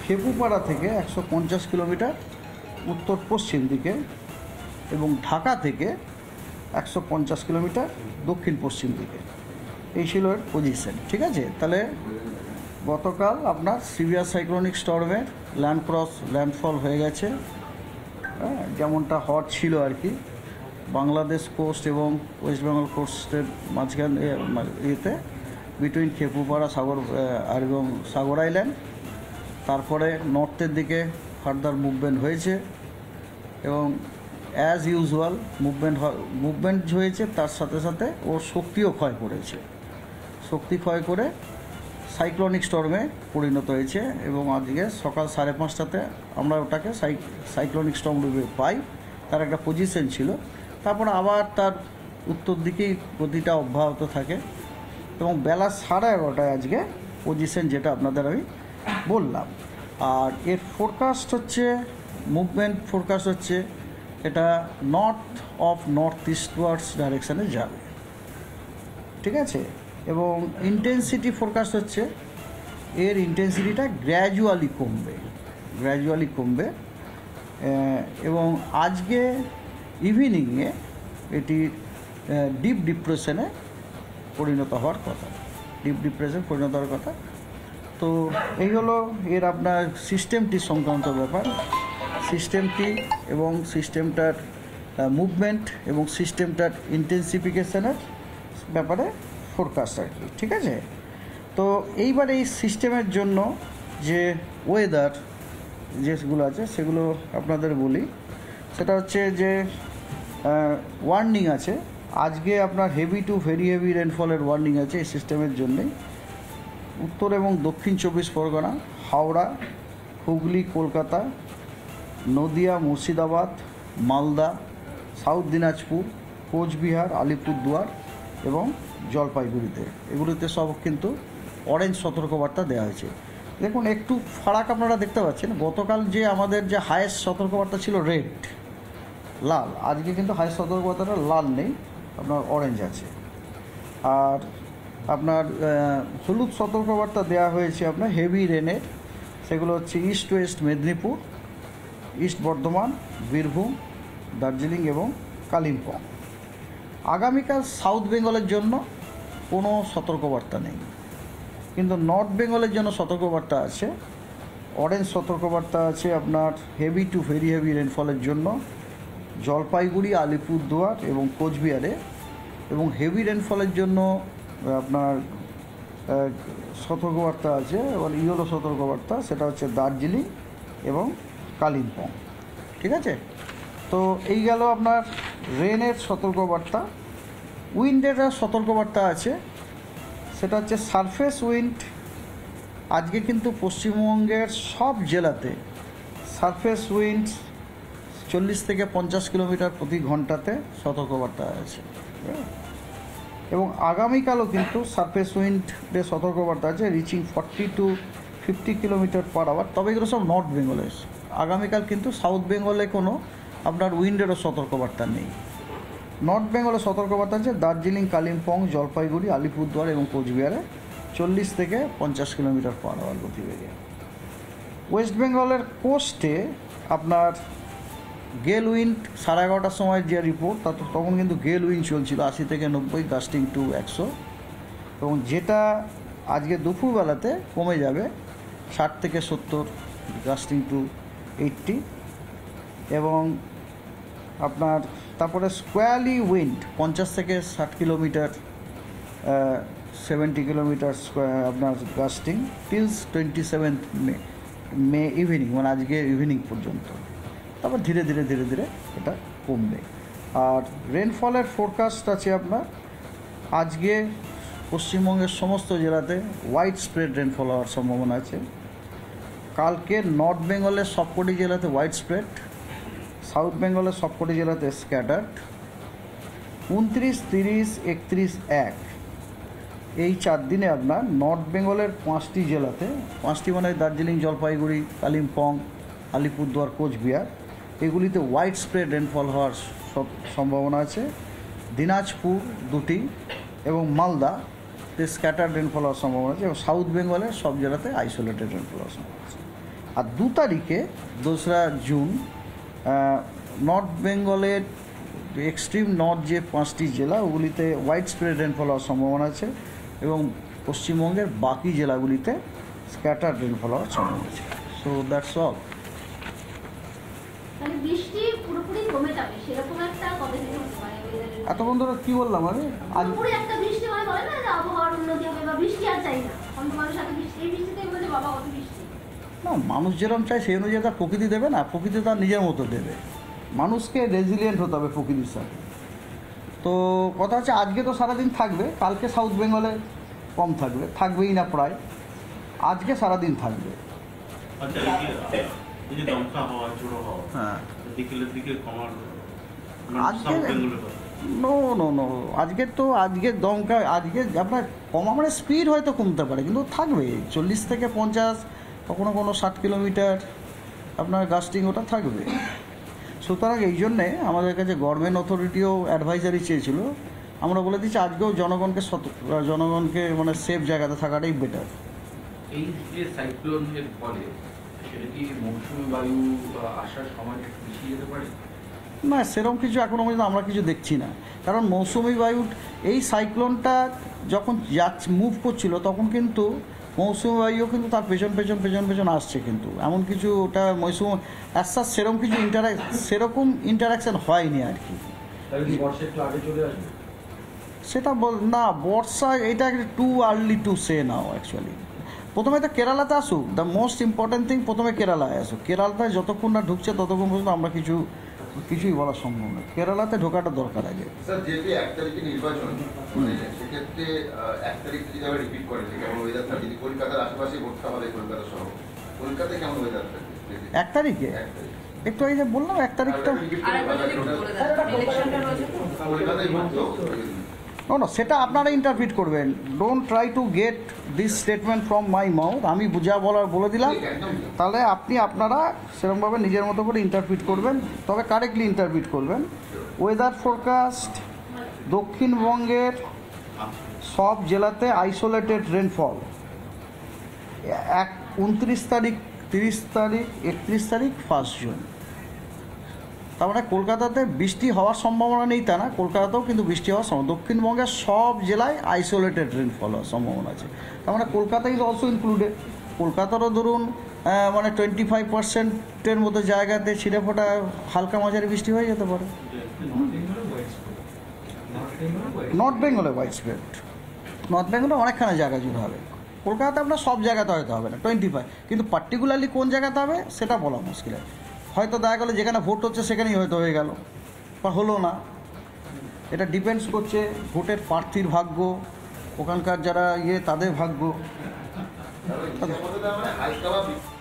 খেপুপাড়া থেকে 150 কিলোমিটার উত্তর পশ্চিম দিকে এবং ঢাকা থেকে 150 কিলোমিটার দক্ষিণ পশ্চিম দিকে। এই ছিল এর পজিশন। ঠিক আছে, তাহলে গতকাল আপনার সিভিয়ার সাইক্লোনিক স্টর্মের ল্যান্ডফল হয়ে গেছে, হ্যাঁ, যেমনটা হট ছিল আর কি, বাংলাদেশ কোস্ট এবং ওয়েস্ট বেঙ্গল কোস্টের মাঝখান ইয়েতে বিটুইন খেপুপাড়া এবং সাগর আইল্যান্ড। তারপরে নর্থের দিকে ফার্দার মুভমেন্ট হয়েছে এবং অ্যাজ ইউজুয়াল মুভমেন্ট হয়েছে, তার সাথে সাথে ওর শক্তিও ক্ষয় করেছে। শক্তি ক্ষয় করে সাইক্লোনিক স্টর্মে পরিণত হয়েছে এবং আজকে সকাল 5:30টাতে আমরা ওটাকে সাইক্লোনিক স্টর্ম রূপে পাই। তার একটা পজিশন ছিল, তারপর আবার তার উত্তর দিকেই গতিটা অব্যাহত থাকে এবং বেলা 11:30টায় আজকে পজিশন যেটা আপনাদের আমি বললাম। আর এর ফোরকাস্ট হচ্ছে, মুভমেন্ট ফোরকাস্ট হচ্ছে এটা নর্থ ইস্টওয়ার্ডস ডাইরেকশানে যাবে। ঠিক আছে, এবং ইন্টেন্সিটি ফোরকাস্ট হচ্ছে এর ইন্টেন্সিটিটা গ্র্যাজুয়ালি কমবে এবং আজকে ইভিনিংয়ে এটি ডিপ ডিপ্রেশনে পরিণত হওয়ার কথা। তো এই হলো এর আপনার সিস্টেমটি সংক্রান্ত ব্যাপার, সিস্টেমটি এবং সিস্টেমটার মুভমেন্ট এবং সিস্টেমটার ইন্টেন্সিফিকেশনের ব্যাপারে ফোরকাস্ট আর কি। ঠিক আছে, তো এইবার এই সিস্টেমের জন্য যে ওয়েদার যেগুলো আছে সেগুলো আপনাদের বলি। সেটা হচ্ছে যে ওয়ার্নিং আছে আজকে আপনার হেভি টু ভেরি হেভি রেনফলের ওয়ার্নিং আছে এই সিস্টেমের জন্যেই। উত্তর এবং দক্ষিণ 24 পরগনা, হাওড়া, হুগলি, কলকাতা, নদিয়া, মুর্শিদাবাদ, মালদা, সাউথ দিনাজপুর, কোচবিহার, আলিপুরদুয়ার এবং জলপাইগুড়িতে, এগুলিতে সব কিন্তু অরেঞ্জ সতর্কবার্তা দেওয়া হয়েছে। দেখুন একটু ফারাক আপনারা দেখতে পাচ্ছেন, গতকাল যে আমাদের যে হায়েস্ট সতর্কবার্তা ছিল লাল, আজকে কিন্তু হায়েস্ট সতর্কবার্তাটা লাল নেই, আপনার অরেঞ্জ আছে। আর আপনার হলুদ সতর্কবার্তা দেওয়া হয়েছে আপনার হেভি রেনের, সেগুলো হচ্ছে east west Medinipur, east Bardhaman, Birbhum, Darjeeling এবং কালিম্পং। আগামীকাল সাউথ বেঙ্গলের জন্য কোনো সতর্কবার্তা নেই, কিন্তু নর্থ বেঙ্গলের জন্য সতর্কবার্তা আছে। অরেঞ্জ সতর্কবার্তা আছে আপনার হেভি টু ভেরি হেভি রেনফলের জন্য জলপাইগুড়ি, আলিপুরদুয়ার এবং কোচবিহারে, এবং হেভি রেনফলের জন্য আপনার সতর্কবার্তা আছে এবং ইয়েলো সতর্কবার্তা, সেটা হচ্ছে দার্জিলিং এবং কালিম্পং। ঠিক আছে, তো এই গেল আপনার রেনের সতর্কবার্তা। উইন্ডের সতর্কবার্তা আছে, সেটা হচ্ছে সারফেস উইন্ড। আজকে কিন্তু পশ্চিমবঙ্গের সব জেলাতে সারফেস উইন্ড 40 থেকে 50 কিলোমিটার প্রতি ঘন্টাতে সতর্কবার্তা আছে, এবং আগামীকালও কিন্তু সারফেস উইন্ডের সতর্কবার্তা আছে reaching 40 to 50 kilometre per hour. তবে এগুলো সব নর্থ বেঙ্গলে। আগামীকাল কিন্তু সাউথ বেঙ্গলে কোনো আপনার উইন্ডেরও সতর্কবার্তা নেই। নর্থ বেঙ্গলের সতর্কবার্তা আছে দার্জিলিং, কালিম্পং, জলপাইগুড়ি, আলিপুরদুয়ার এবং কোচবিহারে 40 থেকে 50 কিলোমিটার পার আওয়ার গতিবেগে। ওয়েস্ট বেঙ্গলের কোস্টে আপনার গেল উইন্ড 11:30টার সময় যে রিপোর্ট, তখন কিন্তু গেল উইন্ড চলছিল 80 থেকে 90, গাস্টিং টু 100, এবং যেটা আজকে দুপুরবেলাতে কমে যাবে 60 থেকে 70, গাস্টিং টু 80। এবং আপনার তারপরে স্কোয়ারলি উইন্ড 50 থেকে 60 কিলোমিটার, 70 কিলোমিটার আপনার গাস্টিং টিলস 27 মে ইভিনিং, মানে আজকে ইভিনিং পর্যন্ত। তারপর ধীরে ধীরে এটা কমবে। আর রেনফলের ফোরকাস্ট আছে আপনার আজকে পশ্চিমবঙ্গের সমস্ত জেলাতে ওয়াইড স্প্রেড রেনফল হওয়ার সম্ভাবনা আছে। কালকে নর্থ বেঙ্গলের সবকটি জেলাতে ওয়াইড স্প্রেড, সাউথ বেঙ্গলের সবকটি জেলাতে স্ক্যাটার্ড। 29, 30, 31, 1 এই 4 দিনে আপনার নর্থ বেঙ্গলের 5টি জেলাতে, 5টি মানে দার্জিলিং, জলপাইগুড়ি, কালিম্পং, আলিপুরদুয়ার, কোচবিহার, এগুলিতে ওয়াইড স্প্রেড রেনফল হওয়ার সম্ভাবনা আছে। দিনাজপুর 2টি এবং মালদাতে স্ক্যাটার্ড রেনফল হওয়ার সম্ভাবনা আছে, এবং সাউথ বেঙ্গলের সব জেলাতে আইসোলেটেড রেনফল হওয়ার সম্ভাবনা আছে। আর 2 তারিখে 2রা জুন নর্থ বেঙ্গলের এক্সট্রিম নর্থ যে 5টি জেলা ওগুলিতে ওয়াইড স্প্রেড রেনফল হওয়ার সম্ভাবনা আছে এবং পশ্চিমবঙ্গের বাকি জেলাগুলিতে স্ক্যাটার্ড রেনফল হওয়ার সম্ভাবনা আছে। So that's all. মানে বৃষ্টি পুরোপুরি কমে যাবে সেরকম একটা কবে থেকে মানে এতক্ষণ ধরে কী বললাম আমি আজ পুরোপুরি একটা বৃষ্টি মানে বলে না যে আবহাওয়ার উন্নতি হবে বা বৃষ্টি আর চাই না, অন্য মানুষ সাথে বৃষ্টি, এই বৃষ্টিতে বলে বাবা কত বৃষ্টি। না, মানুষ যেরকম চায় সেই অনুযায়ী তার প্রকৃতি দেবে না, প্রকৃতি তার নিজের মতো দেবে। মানুষকে রেজিলিয়েন্ট হতে হবে প্রকৃতির সাথে। তো কথা হচ্ছে আজকে তো সারাদিন থাকবে, কালকে সাউথ বেঙ্গলে কম থাকবে, থাকবেই না প্রায়, আজকে সারাদিন থাকবে। আচ্ছা, এই যে দমকা হওয়া, ঝোড়ো হওয়া, হ্যাঁ, বিকেলের দিকে কমার আজকে নো আজকে দমকা আজকে আপনার কমা মানে স্পিড হয়তো কমতে পারে, কিন্তু থাকবে 40 থেকে 50, কখনো কোনো 60 কিলোমিটার আপনার গাস্টিং ওটা থাকবে। সুতরাং এই জন্যে আমাদের কাছে গভর্নমেন্ট অথরিটিও অ্যাডভাইজারি চেয়েছিল, আমরা বলে দিচ্ছি আজকেও জনগণকে মানে সেফ জায়গাতে থাকাটাই বেটার। এই যে সাইক্লোনের ফলে সেটা কি মৌসুমী বায়ু আসার সময় পিছিয়ে যেতে পারে? না, সেরকম কিছু এখনও পর্যন্ত আমরা কিছু দেখছি না, কারণ মৌসুমি বায়ু এই সাইক্লোনটা যখন মুভ করছিল তখন কিন্তু মৌসুমি বায়ুও কিন্তু তার পেছন আসছে, কিন্তু এমন কিছু ওটা মৌসুম অ্যাসার সেরকম ইন্টারাকশান হয়নি আর কি। বর্ষা একটু আগে চলে আসবে সেটা না, বর্ষা এটা too early to say now actually. প্রথমে তো কেরালাতে আসুক, দ্য মোস্ট ইম্পর্ট্যান্ট থিং প্রথমে কেরালায় আসুক। কেরালাতে যতক্ষণ না ঢুকছে ততক্ষণ পর্যন্ত আমরা কিছুই বলা সম্ভব নয়। কেরালাতে ঢোকাটা দরকার আগে। স্যার, যেহেতু 1 তারিখে নির্বাচন, সেক্ষেত্রে 1 তারিখ যদি আবার রিপিট করে কেমন ওয়েদার থাকে? যদি কলকাতার আশেপাশে ভোটটা হবে, কলকাতা সহ, কলকাতায় কেমন ওয়েদার থাকে 1 তারিখে? একটু আগে যে বললাম 1 তারিখটা কলকাতায় নো, সেটা আপনারা ইন্টারপ্রিট করবেন। Don't try to get this statement from my mouth. আমি যা বলার বলে দিলাম, তাহলে আপনারা সেরকমভাবে নিজের মতো করে ইন্টারপ্রিট করবেন, তবে কারেক্টলি ইন্টারপ্রিট করবেন। ওয়েদার ফোরকাস্ট দক্ষিণবঙ্গের সব জেলাতে আইসোলেটেড রেনফল 29 তারিখ, 30 তারিখ, 31 তারিখ, 1 জুন। তার মানে কলকাতাতে বৃষ্টি হওয়ার সম্ভাবনা নেই তা না, কলকাতাতেও কিন্তু বৃষ্টি হওয়ার সম্ভাবনা। দক্ষিণবঙ্গের সব জেলায় আইসোলেটেড রেনফল হওয়ার সম্ভাবনা আছে। তার মানে কলকাতা ইজ অলসো ইনক্লুডেড। কলকাতারও ধরুন মানে 25%-এর মতো জায়গাতে ছিটেফোঁটা হালকা মাঝারি বৃষ্টি হয়ে যেতে পারে। নর্থ বেঙ্গলে ওয়াইড স্প্রেড, নর্থ বেঙ্গলে অনেকখানি জায়গা জুড়ে হবে। কলকাতাতে আপনার সব জায়গাতে হয়তো হবে না 25, কিন্তু পার্টিকুলারলি কোন জায়গাতে হবে সেটা বলা মুশকিল। হয়তো দেখা গেলো যেখানে ভোট হচ্ছে সেখানেই হয়তো হয়ে গেল বা হলো না। এটা ডিপেন্ডস করছে ভোটের প্রার্থীর ভাগ্য, ওখানকার যারা তাদের ভাগ্য। হালকা